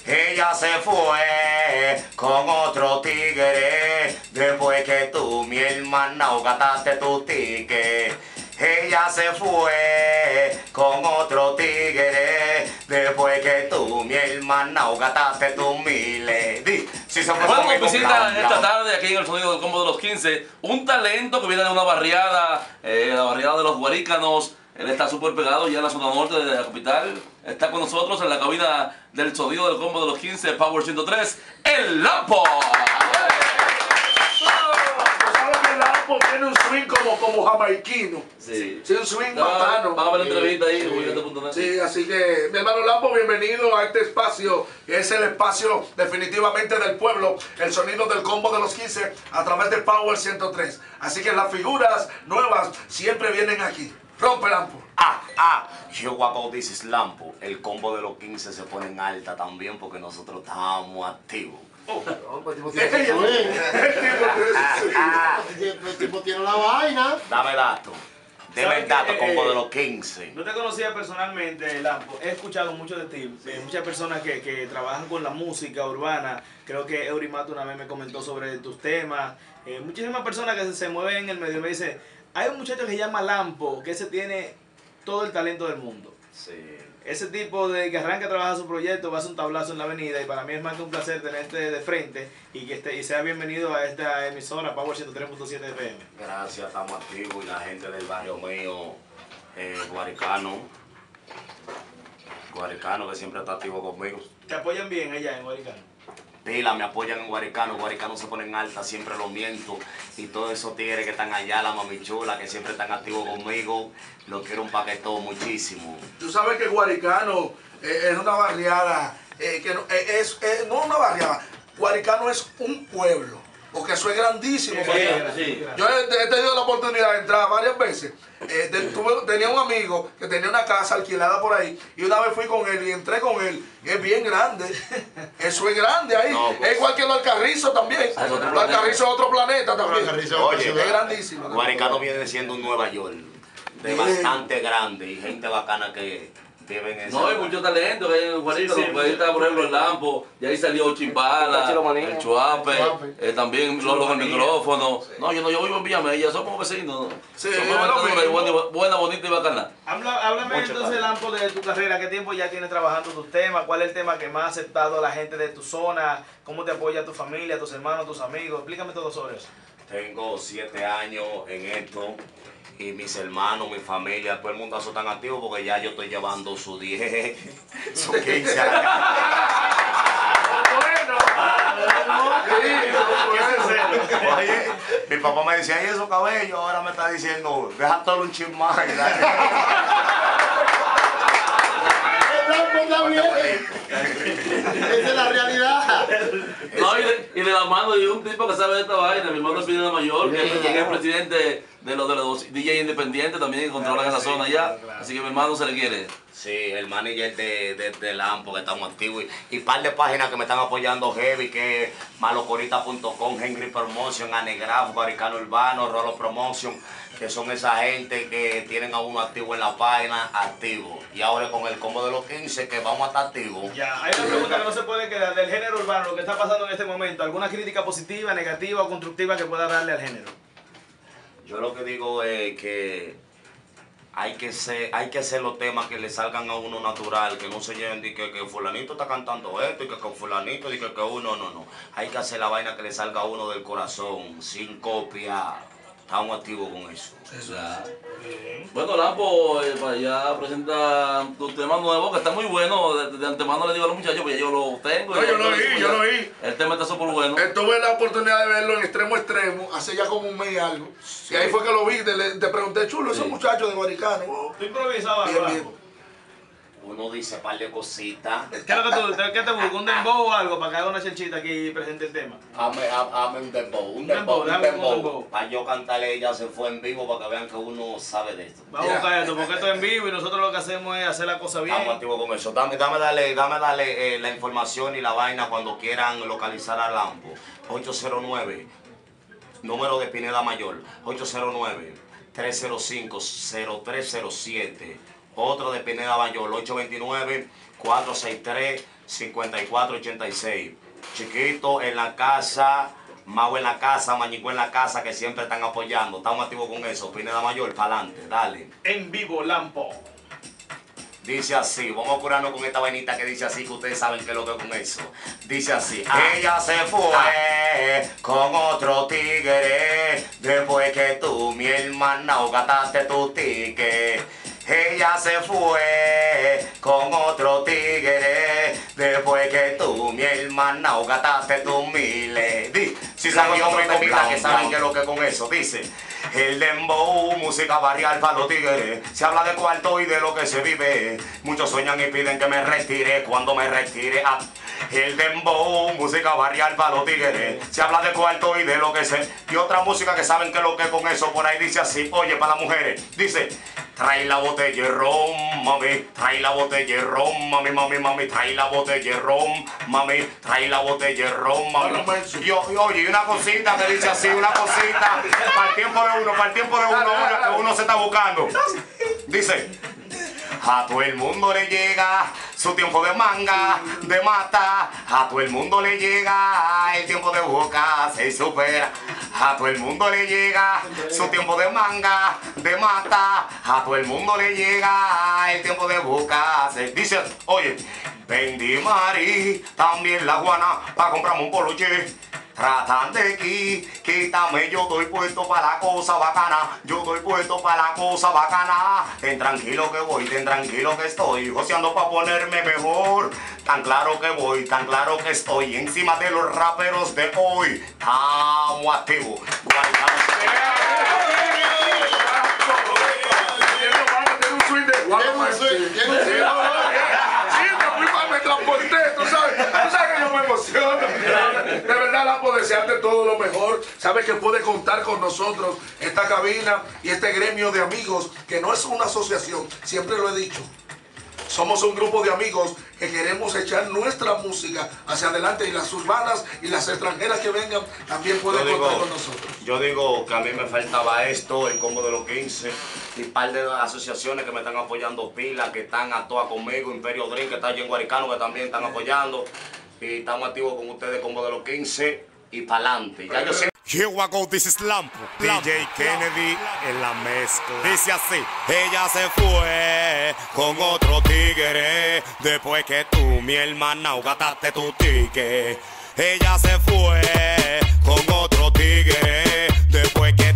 Ella se fue con otro tigre después que tú, mi hermana, gastaste tu ticket. Ella se fue con otro tigre después que tú, mi hermana, gastaste tus miles. Si se fue bueno, conmigo, visita bla, bla. esta tarde aquí en el Sonido del Combo de los 15 un talento que viene de una barriada, la barriada de los Guarícanos. Él está súper pegado ya en la zona norte de la capital. Está con nosotros en la cabina del Sonido del Combo de los 15, Power 103, el Lampo. Tiene un swing como jamaiquino. Sí. Sí, un swing bacano. Van a ver la entrevista ahí en Julieta.net. Sí, así que, mi hermano Lampo, bienvenido a este espacio, que es el espacio definitivamente del pueblo, el Sonido del Combo de los 15, a través de Power 103. Así que las figuras nuevas siempre vienen aquí. Rompe, Lampo. Yo guapo dices Lampo, el combo de los 15 se pone en alta también porque nosotros estamos activos. El tipo tiene la vaina. Dame dato. Deme el dato, combo de los 15. No te conocía personalmente, Lampo. He escuchado mucho de ti. Muchas personas que trabajan con la música urbana. Creo que Eurimato una vez me comentó sobre tus temas. Muchísimas personas que se mueven en el medio me dicen, hay un muchacho que se llama Lampo, que ese tiene todo el talento del mundo. Sí. Ese tipo de que arranca a trabajar su proyecto va a hacer un tablazo en la avenida y para mí es más que un placer tenerte de frente y que y sea bienvenido a esta emisora Power 103.7 FM. Gracias, estamos activos y la gente del barrio mío, Guaricano, que siempre está activo conmigo. ¿Te apoyan bien allá en Guaricano? Pila, me apoyan en Guaricano se pone en alta, siempre lo miento. Y todos esos tigres que están allá, la mamichula, que siempre están activos conmigo, lo quiero un paquetón muchísimo. Tú sabes que Guaricano es una barriada, que no no una barriada, Guaricano es un pueblo, porque eso es grandísimo. Sí. Yo he tenido la oportunidad de entrar varias veces. Tenía un amigo que tenía una casa alquilada por ahí y una vez fui con él y entré con él. Y es bien grande. Eso es grande ahí. No, pues. Es igual que el Alcarrizo también. El Alcarrizo es otro planeta también. Oye, es grandísimo. Guaricano viene siendo un Nueva York, de bastante grande y gente bacana que viven en esa. No, hay mucho talento que hay en Guarícano. Ahí está, por ejemplo, el Lampo, y ahí salió Chimbala, el Chuape, también los micrófonos. No, yo vivo en Villamella, somos vecinos. Sí, somos buena, bonita y bacana. Háblame Mucho entonces, Lampo, de tu carrera. ¿Qué tiempo ya tienes trabajando tus temas? ¿Cuál es el tema que más ha aceptado a la gente de tu zona? ¿Cómo te apoya tu familia, tus hermanos, tus amigos? Explícame todo sobre eso. Tengo 7 años en esto y mis hermanos, mi familia, todo el mundo está tan activo porque ya yo estoy llevando su 10, su 15 años. Oye, mi papá me decía, ¿y esos cabellos? Ahora me está diciendo, deja todo un chin más. Está bien. Esa es la realidad. No, y de la mano de un tipo que sabe de esta vaina, mi hermano Pineda Mayor, que es presidente de los DJ independientes, también que controlan esa zona allá. Así que mi hermano se le quiere. Sí, el manager de Lampo, que estamos activos. Y par de páginas que me están apoyando heavy, que es malocorita.com, Henry Promotion, Anegraf, Guaricano Urbano, Rolo Promotion, que son esa gente que tienen a uno activo en la página, activo. Y ahora con el combo de los 15, que vamos a estar activos. Ya, hay una pregunta que no se puede quedar del género urbano, lo que está pasando en este momento. ¿Alguna crítica positiva, negativa o constructiva que pueda darle al género? Yo lo que digo es que hay que hacer los temas que le salgan a uno natural, que no se lleven de que fulanito está cantando esto y que fulanito dice que uno, no. Hay que hacer la vaina que le salga a uno del corazón, sin copia. Estamos activos con eso. Ya. Bueno, Lampo, ya presenta tu tema nuevo, que está muy bueno. De antemano le digo a los muchachos, pues yo lo tengo. No, yo lo vi. El tema está súper bueno. Tuve la oportunidad de verlo en extremo a extremo, hace ya como un mes y algo. Y ahí fue que lo vi, te pregunté, chulo, esos muchachos de Guaricano. ¿Tú improvisabas? Bien, Lampo? bien. Uno dice un par de cositas. ¿Qué es lo que qué te busca? ¿Un dembow o algo para que haga una chelchita aquí y presente el tema? Hazme un dembow. Para yo cantarle, ella se fue en vivo para que vean que uno sabe de esto. Vamos a buscar esto, porque esto es en vivo y nosotros lo que hacemos es hacer la cosa bien. Estamos activos con eso. Dame darle la información y la vaina cuando quieran localizar a Lampo. 809, número de Pineda Mayor, 809-305-0307. Otro de Pineda Mayor, 829-463-0000. 5486. Chiquito en la casa, Mau en la casa, Mañico en la casa, que siempre están apoyando. Estamos activos con eso. Pineda Mayor, para adelante, dale. En vivo, Lampo. Dice así, vamos a curarnos con esta vainita que dice así, que ustedes saben qué es lo que es con eso. Dice así, ella se fue con otro tigre, después que tú, mi hermana, gastaste tu ticket. Ella se fue con otro tigre, después que tú, mi hermana, gastaste tus miles. Si saben otro temita que saben qué es lo que es con eso, dice. El dembow, música barrial para los tigres. Se habla de cuarto y de lo que se vive. Muchos sueñan y piden que me retire cuando me retire. El dembow, música barrial para los tigres. Se habla de cuarto y de lo que se... Y otra música que saben que es lo que es con eso. Por ahí dice así, oye, para las mujeres. Dice, trae la botella de ron, mami. Trae la botella de ron, mami, mami, mami. Trae la botella de ron, mami. Trae la botella de ron, mami. Y oye, una cosita que dice así, una cosita. Para el tiempo de uno, que uno se está buscando. Dice, a todo el mundo le llega su tiempo de manga, de mata. A todo el mundo le llega el tiempo de boca, se supera. A todo el mundo le llega su tiempo de manga, de mata. A todo el mundo le llega el tiempo de boca. Dice, oye, vendí Mari, también la Juana, para comprarme un poloche. Tratan de quítame, yo estoy puesto para la cosa bacana. Yo estoy puesto para la cosa bacana. Ten tranquilo que voy, ten tranquilo que estoy joseando para ponerme mejor. Tan claro que voy, tan claro que estoy encima de los raperos de hoy. Estamos activos. Tú sabes que yo me emociono. De verdad, Lampo, desearte todo lo mejor. Sabes que puedes contar con nosotros, esta cabina y este gremio de amigos, que no es una asociación, siempre lo he dicho. Somos un grupo de amigos que queremos echar nuestra música hacia adelante, y las urbanas y las extranjeras que vengan también pueden contar con nosotros. Yo digo que a mí me faltaba esto, el combo de los 15, y un par de asociaciones que me están apoyando, Pila, que están a todas conmigo, Imperio Dream, que está allí en Guaricano, que también están apoyando, y estamos activos con ustedes, combo de los 15, y pa'lante. Ya yo siempre... Here we go, this is Lampo. DJ Kennedy en la mezcla. Dice así, ella se fue con otro tigre, después que tú, mi hermana, gastaste tu ticket. Ella se fue con otro tigre, después que